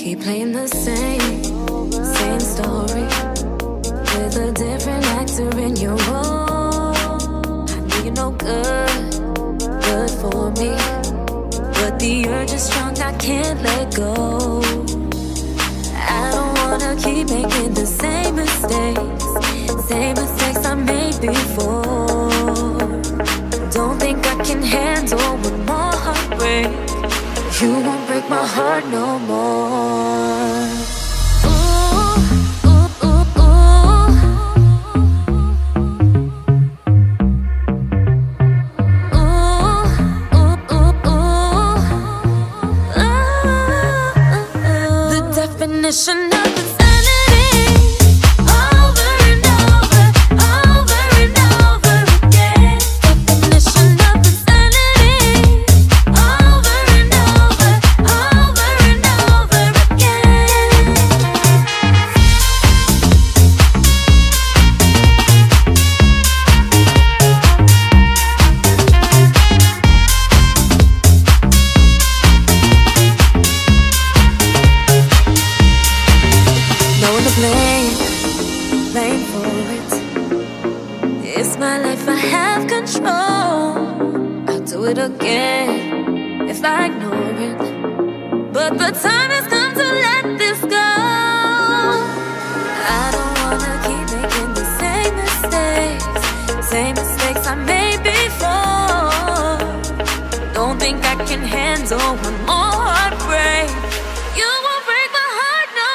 Keep playing the same story with a different actor in your role. I know you're no good for me, but the urge is strong, I can't let go. I don't wanna keep making the same mistakes I made before. Don't think I can handle one more heartbreak. You won't break my heart no more. The definition of insanity, over and over, over and over again. Definition of insanity, over and over, over and over again. No one to blame for it. It's my life, I have control. I'll do it again if I ignore it. But the time has come to let this go. I don't wanna keep making the same mistakes I made before. Don't think I can handle one more heartbreak. You won't break my heart no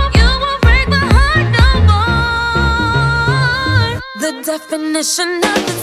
more. The definition of